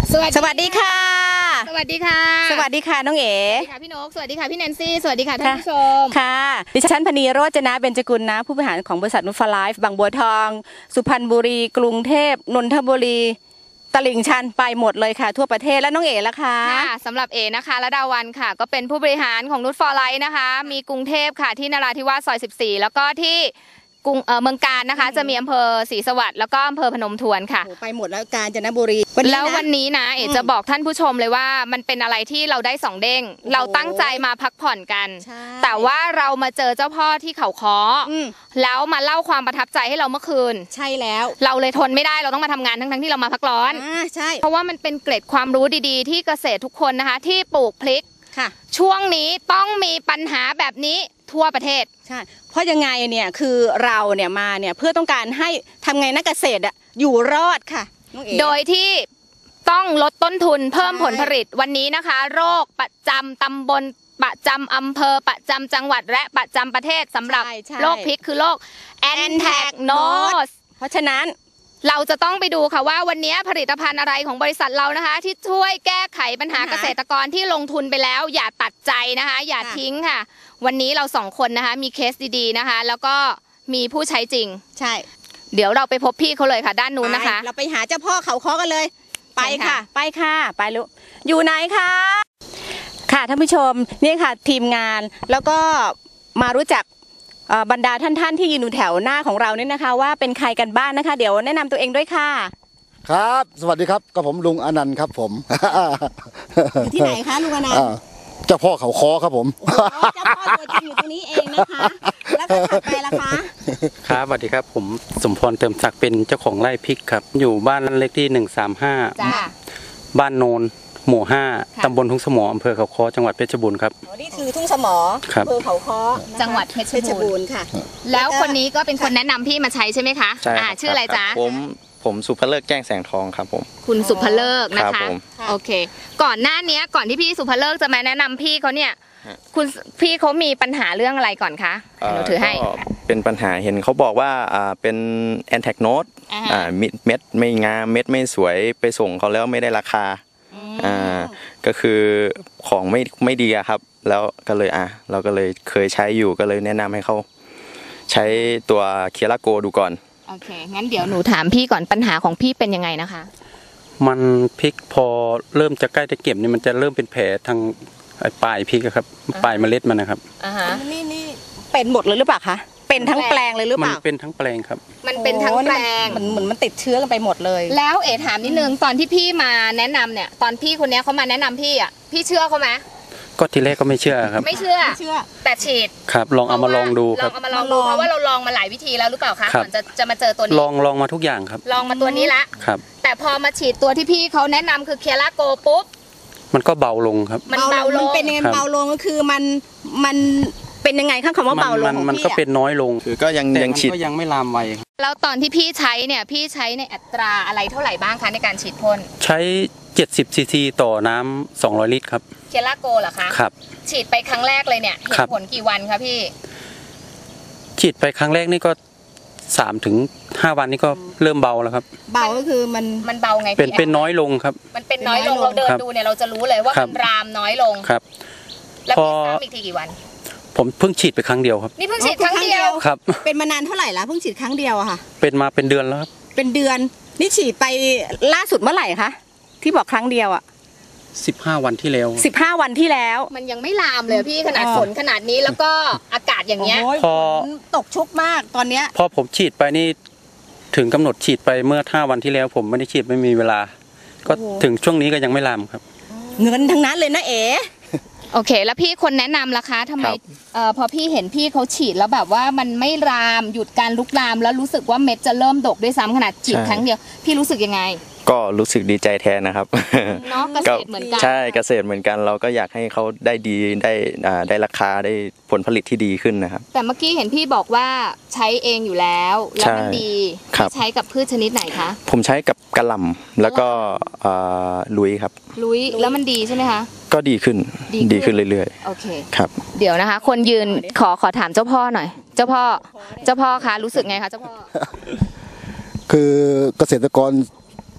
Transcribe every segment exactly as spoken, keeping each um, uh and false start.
สวัสดีค่ะสวัสดีค่ะสวัสดีค่ะน้องเอ๋สวัสดีค่ะพี่นกสวัสดีค่ะพี่แนนซี่สวัสดีค่ะท่านผู้ชมค่ะดิฉันพนีโรจนะเบญจกุลนะผู้บริหารของบริษัทนุชฟาไลฟ์บางบัวทองสุพรรณบุรีกรุงเทพนนทบุรีตลิ่งชันไปหมดเลยค่ะทั่วประเทศแล้วน้องเอ๋ล่ะคะค่ะสำหรับเอ๋นะคะระดาวันค่ะก็เป็นผู้บริหารของนุชฟาไลฟ์นะคะมีกรุงเทพค่ะที่นราธิวาสซอยสิบสี่แล้วก็ที่กรุงเมืองการนะคะจะมีอำเภอศรีสวัสดิ์แล้วก็อำเภอพนมทวนค่ะไปหมดแล้วกาญจนบุรีแล้ววันนี้นะเอ๋จะบอกท่านผู้ชมเลยว่ามันเป็นอะไรที่เราได้สองเด้งเราตั้งใจมาพักผ่อนกันแต่ว่าเรามาเจอเจ้าพ่อที่เขาค้อแล้วมาเล่าความประทับใจให้เราเมื่อคืนใช่แล้วเราเลยทนไม่ได้เราต้องมาทำงานทั้งๆที่เรามาพักร้อนใช่เพราะว่ามันเป็นเกร็ดความรู้ดีๆที่เกษตรทุกคนนะคะที่ปลูกพริกช่วงนี้ต้องมีปัญหาแบบนี้ทั่วประเทศใช่เพราะยังไงเนี่ยคือเราเนี่ยมาเนี่ยเพื่อต้องการให้ทำไงนักเกษตรอ่ะอยู่รอดค่ะโดยที่ต้องลดต้นทุนเพิ่มผลผลิตวันนี้นะคะโรคประจำตำบลประจำอำเภอประจำจังหวัดและประจำประเทศสำหรับโรคพริกคือโรคแอนแทกโนสเพราะฉะนั้นเราจะต้องไปดูค่ะว่าวันนี้ผลิตภัณฑ์อะไรของบริษัทเรานะคะที่ช่วยแก้ไขปัญหาเกษตรกรที่ลงทุนไปแล้วอย่าตัดใจนะคะอย่าทิ้งค่ะวันนี้เราสองคนนะคะมีเคสดีๆนะคะแล้วก็มีผู้ใช้จริงใช่เดี๋ยวเราไปพบพี่เขาเลยค่ะด้านนู้นนะคะเราไปหาเจ้าพ่อเขาค้อกันเลยไปค่ะไปค่ะไปลูกอยู่ไหนคะค่ะท่านผู้ชมนี่ค่ะทีมงานแล้วก็มารู้จักบรรดาท่านๆที่ยืนอยู่แถวหน้าของเราเนี่ยนะคะว่าเป็นใครกันบ้างนะคะเดี๋ยวแนะนำตัวเองด้วยค่ะครับสวัสดีครับก็ผมลุงอนันต์ครับผมอยู่ที่ไหนคะลุงอนันต์เจ้าพ่อเขาค้อครับผมเจ้าพ่อตัวจริงอยู่ตรงนี้เองนะคะแล้วก็ถัดไปล่ะคะครับสวัสดีครับผมสมพรเติมศักดิ์เป็นเจ้าของไร่พริกครับอยู่บ้านเลขที่หนึ่งสามห้าบ้านโนนหมู่ห้าตำบลทุ่งสมออำเภอเขาค้อจังหวัดเพชรบูรณ์ครับนี่คือทุ่งสมออำเภอเขาค้อจังหวัดเพชรบูรณ์ค่ะแล้วคนนี้ก็เป็นคนแนะนำพี่มาใช้ใช่ไหมคะใช่ชื่ออะไรจ๊ะผมผมสุภเลิกแจ้งแสงทองครับผมคุณสุภเลิกนะคะโอเคก่อนหน้านี้ก่อนที่พี่สุภเลิกจะมาแนะนำพี่เขาเนี่ยคุณพี่เขามีปัญหาเรื่องอะไรก่อนคะหนูถือให้เป็นปัญหาเห็นเขาบอกว่าอ่าเป็นแอนแทกโนสอ่าเม็ดไม่งามเม็ดไม่สวยไปส่งเขาแล้วไม่ได้ราคาอ่าก็คือของไม่ไม่ดีครับแล้วก็เลยอ่ะเราก็เลยเคยใช้อยู่ก็เลยแนะนำให้เขาใช้ตัวเคียร่าโกดูก่อนโอเคงั้นเดี๋ยวหนูถามพี่ก่อนปัญหาของพี่เป็นยังไงนะคะมันพริกพอเริ่มจะใกล้จะเก็บนี่มันจะเริ่มเป็นแผลทางปลายพริกครับปลายเมล็ดมันนะครับอ่าฮะนี่นี่เป็นหมดเลยหรือเปล่าคะเป็นทั้งแปลงเลยหรือเปล่ามันเป็นทั้งแปลงครับมันเป็นทั้งแปลงเหมือนเหมือนมันติดเชื้อกันไปหมดเลยแล้วเอ๋ถามนิดนึงตอนที่พี่มาแนะนำเนี่ยตอนพี่คนนี้เขามาแนะนำพี่อ่ะพี่เชื่อเขาไหมก็ทีแรกก็ไม่เชื่อครับไม่เชื่อแต่ฉีดครับลองเอามาลองดูครับลองเอามาลองดูเพราะว่าเราลองมาหลายวิธีแล้วหรือเปล่าคะก่อนจะจะมาเจอตัวนี้ลองลองมาทุกอย่างครับลองมาตัวนี้ละครับแต่พอมาฉีดตัวที่พี่เขาแนะนำคือเคียร่าโกปุ๊บมันก็เบาลงครับมันเบาลงเป็นยังไงเบาลงก็คือมันมันเป็นยังไงข้างคำว่าเบาลงของพี่มันก็เป็นน้อยลงคือก็ยังยังฉีดก็ยังไม่ลามไวแล้วตอนที่พี่ใช้เนี่ยพี่ใช้ในอัตราอะไรเท่าไหร่บ้างคะในการฉีดพ่นใช้เจ็ดสิบซีซีต่อน้ำสองร้อยลิตรครับเคียร่าโกเหรอคะครับฉีดไปครั้งแรกเลยเนี่ยเห็นผลกี่วันคะพี่ฉีดไปครั้งแรกนี่ก็สามถึงห้าวันนี่ก็เริ่มเบาแล้วครับเบาก็คือมันมันเบาไงเป็นเป็นน้อยลงครับมันเป็นน้อยลงเราเดินดูเนี่ยเราจะรู้เลยว่ามันรามน้อยลงครับแล้วพี่ซ้ำอีกทีกี่วันผมเพิ่งฉีดไปครั้งเดียวครับนี่เพิ่งฉีดครั้งเดียวครับเป็นมานานเท่าไหร่ละเพิ่งฉีดครั้งเดียวอะค่ะเป็นมาเป็นเดือนแล้วครับเป็นเดือนนี่ฉีดไปล่าสุดเมื่อไหร่คะที่บอกครั้งเดียวอะสิบห้าวันที่แล้วสิบห้าวันที่แล้วมันยังไม่ลามเลยพี่ขนาดฝนขนาดนี้แล้วก็อากาศอย่างเงี้ยพอตกชุกมากตอนเนี้ยพอผมฉีดไปนี่ถึงกำหนดฉีดไปเมื่อห้าวันที่แล้วผมไม่ได้ฉีดไม่มีเวลาก็ถึงช่วงนี้ก็ยังไม่ลามครับเงินทั้งนั้นเลยนะเอ๋โอเคแล้วพี่คนแนะนำล่ะคะทำไมเอ่อพอพี่เห็นพี่เขาฉีดแล้วแบบว่ามันไม่รามหยุดการลุกลามแล้วรู้สึกว่าเม็ดจะเริ่มดกด้วยซ้ำขนาดฉีดครั้งเดียวพี่รู้สึกยังไงก็รู้สึกดีใจแทนนะครับเนาะเกษตรเหมือนกันใช่เกษตรเหมือนกันเราก็อยากให้เขาได้ดีได้อ่าได้ราคาได้ผลผลิตที่ดีขึ้นนะครับแต่เมื่อกี้เห็นพี่บอกว่าใช้เองอยู่แล้วแล้วมันดีใช้กับพืชชนิดไหนคะผมใช้กับกระหล่ำแล้วก็ลุยครับลุยแล้วมันดีใช่ไหมคะก็ดีขึ้นดีขึ้นเรื่อยๆโอเคครับเดี๋ยวนะคะคนยืนขอขอถามเจ้าพ่อหน่อยเจ้าพ่อเจ้าพ่อคะรู้สึกไงคะเจ้าพ่อคือเกษตรกร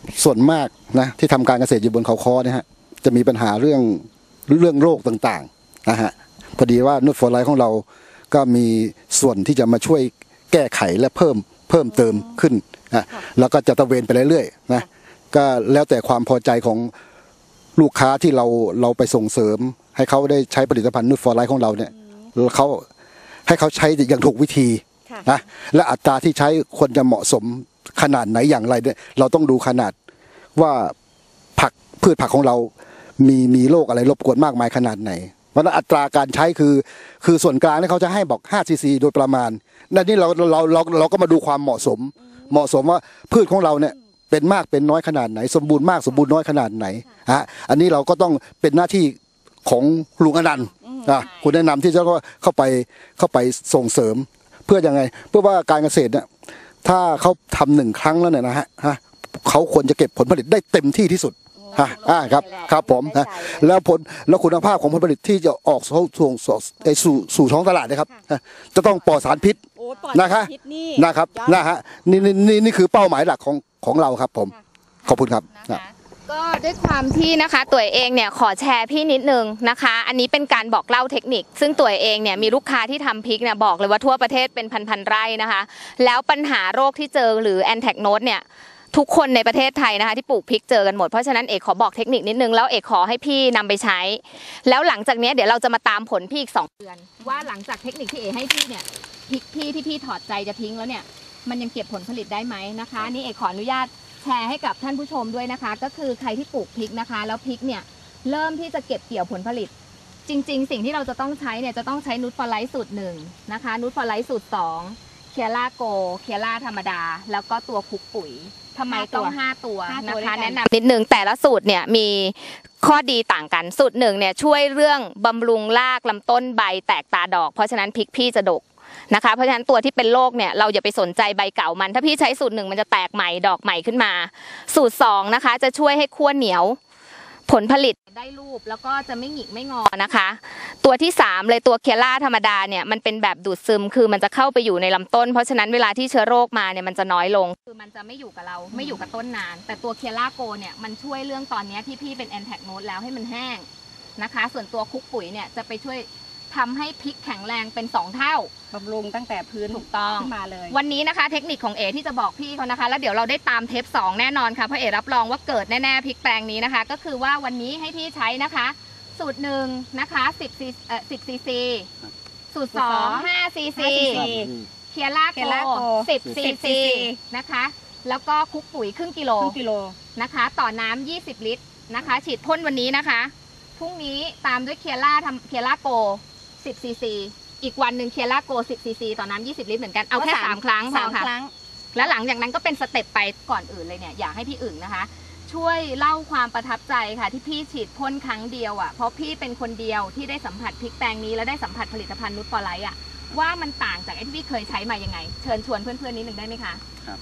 ส่วนมากนะที่ทำการเกษตรอยู่บนเขาค้อเนี่ยฮะจะมีปัญหาเรื่องเรื่องโรคต่างๆนะฮะพอดีว่านูตฟอร์ไลท์ของเราก็มีส่วนที่จะมาช่วยแก้ไขและเพิ่มเพิ่มเติมขึ้นนะแล้วก็จะตะเวนไปเรื่อยๆนะก็แล้วแต่ความพอใจของลูกค้าที่เราเราไปส่งเสริมให้เขาได้ใช้ผลิตภัณฑ์นูตฟอร์ไลท์ของเราเนี่ยเขาให้เขาใช้อย่างถูกวิธีนะและอัตราที่ใช้ควรจะเหมาะสมขนาดไหนอย่างไรเนี่ยเราต้องดูขนาดว่าผักพืชผักของเรามีมีโรคอะไรรบกวนมากมายขนาดไหนเพราะนั้นอัตราการใช้คือคือส่วนกลางเนี่ยเขาจะให้บอกห้าซีซีโดยประมาณนั่นนี่เราเราเราเราก็มาดูความเหมาะสมเหมาะสมว่าพืชของเราเนี่ยเป็นมากเป็นน้อยขนาดไหนสมบูรณ์มากสมบูรณ์น้อยขนาดไหนฮะอันนี้เราก็ต้องเป็นหน้าที่ของลุงอนันต์อ่ะคุณแนะนำที่จะเข้าไปเข้าไปส่งเสริมเพื่อยังไงเพื่อว่าการเกษตรเนี่ยถ้าเขาทำหนึ่งครั้งแล้วเนี่ยนะฮะฮะเขาควรจะเก็บผลผลิตได้เต็มที่ที่สุดฮะอ่าครับครับผมนะแล้วผลแล้วคุณภาพของผลผลิตที่จะออกสู่สู่สู่สู่ท้องตลาดนะครับจะต้องปลอดสารพิษนะครับนะครับนะฮะนี่นี่นี่คือเป้าหมายหลักของของเราครับผมขอบคุณครับก็ด้วยความที่นะคะตัวเองเนี่ยขอแชร์พี่นิดนึงนะคะอันนี้เป็นการบอกเล่าเทคนิคซึ่งตัวเองเนี่ยมีลูกค้าที่ทำพริกเนี่ยบอกเลยว่าทั่วประเทศเป็นพันๆไร่นะคะแล้วปัญหาโรคที่เจอหรือแอนแทกโนดเนี่ยทุกคนในประเทศไทยนะคะที่ปลูกพริกเจอกันหมดเพราะฉะนั้นเอกขอบอกเทคนิคนิดนึงแล้วเอกขอให้พี่นำไปใช้แล้วหลังจากนี้เดี๋ยวเราจะมาตามผลพี่อีกสองเดือนว่าหลังจากเทคนิคที่เอกให้พี่เนี่ยพริกพี่ที่พี่ถอดใจจะทิ้งแล้วเนี่ยมันยังเก็บผลผลิตได้ไหมนะคะนี่เอกขออนุญาตแชร์ให้กับท่านผู้ชมด้วยนะคะก็คือใครที่ปลูกพริกนะคะแล้วพริกเนี่ยเริ่มที่จะเก็บเกี่ยวผลผลิตจริงๆสิ่งที่เราจะต้องใช้เนี่ยจะต้องใช้นูตฟอร์ไลท์สูตรหนึ่งนะคะนูตฟอร์ไลท์สูตรสองเคียร่าโกเคียร่าธรรมดาแล้วก็ตัวคุกปุ๋ยทำไมต้องห้าตัวนะคะแนะนำนิดนึงแต่ละสูตรเนี่ยมีข้อดีต่างกันสูตรหนึ่งเนี่ยช่วยเรื่องบำรุงรากลำต้นใบแตกตาดอกเพราะฉะนั้นพริกพี่จะดกนะคะเพราะฉะนั้นตัวที่เป็นโรคเนี่ยเราอย่าไปสนใจใบเก่ามันถ้าพี่ใช้สูตรหนึ่งมันจะแตกใหม่ดอกใหม่ขึ้นมาสูตรสองนะคะจะช่วยให้ขั้วเหนียวผลผลิตได้รูปแล้วก็จะไม่หงิกไม่งอนะคะตัวที่สามเลยตัวเคียร่าธรรมดาเนี่ยมันเป็นแบบดูดซึมคือมันจะเข้าไปอยู่ในลำต้นเพราะฉะนั้นเวลาที่เชื้อโรคมาเนี่ยมันจะน้อยลงคือมันจะไม่อยู่กับเราไม่อยู่กับต้นนานแต่ตัวเคียร่าโกเนี่ยมันช่วยเรื่องตอนนี้ที่พี่เป็นแอนแทกโนดแล้วให้มันแห้งนะคะส่วนตัวคุกปุ๋ยเนี่ยจะไปช่วยทำให้พริกแข็งแรงเป็นสองเท่าบำรุงตั้งแต่พื้นถูกต้องมาเลยวันนี้นะคะเทคนิคของเอที่จะบอกพี่เขานะคะแล้วเดี๋ยวเราได้ตามเทปสองแน่นอนค่ะเพราะเอรับรองว่าเกิดแน่ๆพริกแปลงนี้นะคะก็คือว่าวันนี้ให้พี่ใช้นะคะสูตรหนึ่งนะคะสิบซีเอ่อสิบซีซีสูตรสองห้าซีซีเคียร่าโกสิบซีซีนะคะแล้วก็คุกปุ๋ยครึ่งกิโลกิโลนะคะต่อน้ำยี่สิบลิตรนะคะฉีดพ่นวันนี้นะคะพรุ่งนี้ตามด้วยเคียร่าทำเคียร่าโกสิบซีซีอีกวันหนึ่งเคียร่าโกสิบซีซีต่อน้ำยี่สิบลิตรเหมือนกันเอาแค่สามครั้งสามครั้งแล้วหลังจากนั้นก็เป็นสเต็ปไปก่อนอื่นเลยเนี่ยอยากให้พี่อึ่งนะคะช่วยเล่าความประทับใจค่ะที่พี่ฉีดพ่นครั้งเดียวอ่ะเพราะพี่เป็นคนเดียวที่ได้สัมผัสพริกแปลงนี้แล้วได้สัมผัสผลิตภัณฑ์นูตฟอร์ไลท์อ่ะว่ามันต่างจากไอ้ที่พี่เคยใช้มายังไงเชิญชวนเพื่อนๆนิดนึงได้ไหมคะครับ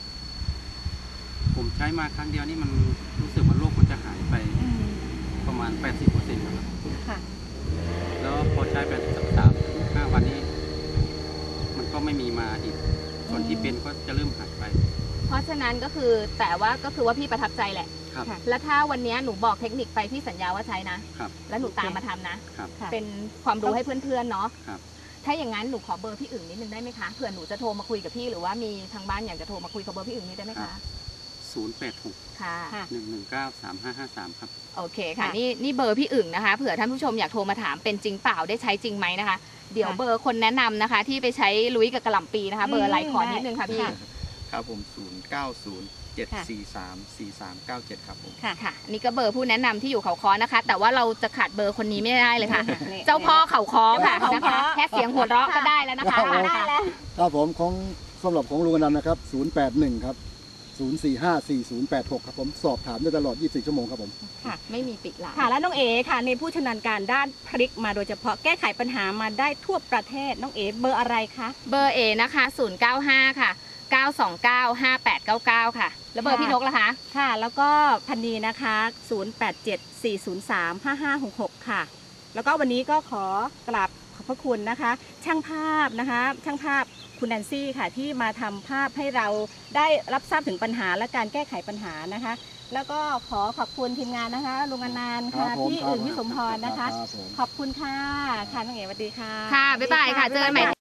ผมใช้มาครั้งเดียวนี่มันรู้สึกว่าโรคมันจะหายไปประมาณ แปดสิบเปอร์เซ็นต์ ครับค่ะแล้วพอใช้ไปสักสามห้าวันนี้มันก็ไม่มีมาอีกส่วนที่เป็นก็จะเริ่มหายไปเพราะฉะนั้นก็คือแต่ว่าก็คือว่าพี่ประทับใจแหละแล้วถ้าวันนี้หนูบอกเทคนิคไปพี่สัญญาว่าใช้นะแล้วหนูตามมาทำนะเป็นความรู้ให้เพื่อนๆเนาะถ้าอย่างนั้นหนูขอเบอร์พี่อึ่งนิดนึงได้ไหมคะเผื่อหนูจะโทรมาคุยกับพี่หรือว่ามีทางบ้านอยากจะโทรมาคุยกับเบอร์พี่อึ่งนี้ได้ไหมคะศูนย์แปดหกค่ะหนึ่งหนึ่งเก้าสามห้าห้าสามครับโอเคค่ะนี่นี่เบอร์พี่อึ่งนะคะเผื่อท่านผู้ชมอยากโทรมาถามเป็นจริงเปล่าได้ใช้จริงไหมนะคะเดี๋ยวเบอร์คนแนะนำนะคะที่ไปใช้ลุยกับกระหล่ำปีนะคะเบอร์อะไรขอนิดนึงค่ะพี่ครับผมศูนย์เก้าศูนย์เจ็ดสี่สามสี่สามเก้าเจ็ดครับผมค่ะค่ะนี่ก็เบอร์ผู้แนะนำที่อยู่เขาค้อนะคะแต่ว่าเราจะขาดเบอร์คนนี้ไม่ได้เลยค่ะเจ้าพ่อเขาค้อค่ะนะคะแค่เสียงหัวเราะก็ได้แล้วนะคะได้แล้วครับผมของสำหรับของลุงอนันต์นะครับศูนย์แปดหนึ่งครับศูนย์สี่ห้าสี่ศูนย์แปดหกครับผมสอบถามได้ตลอดยี่สิบสี่ชั่วโมงครับผมค่ะไม่มีปิดหลังค่ะแล้วน้องเอ๋ค่ะในผู้ชำนาญการด้านพริกมาโดยเฉพาะแก้ไขปัญหามาได้ทั่วประเทศน้องเอ๋เบอร์อะไรคะเบอร์เอนะคะศูนย์เก้าห้าค่ะเก้าสองเก้าห้าแปดเก้าเก้าค่ะแล้วเบอร์พี่นกล่ะคะค่ะแล้วก็พันนีนะคะศูนย์แปดเจ็ดสี่ศูนย์สามห้าห้าหกหกค่ะแล้วก็วันนี้ก็ขอกราบขอบพระคุณนะคะ ช่างภาพนะคะ ช่างภาพคุณแนนซี่ค่ะที่มาทำภาพให้เราได้รับทราบถึงปัญหาและการแก้ไขปัญหานะคะ แล้วก็ขอขอบคุณทีมงานนะคะลุงอนันต์ค่ะพี่อึ่งพี่สมพรนะคะ ขอบคุณค่ะค่ะน้องเอ๋สวัสดีค่ะค่ะบ๊ายบายค่ะเจอกันใหม่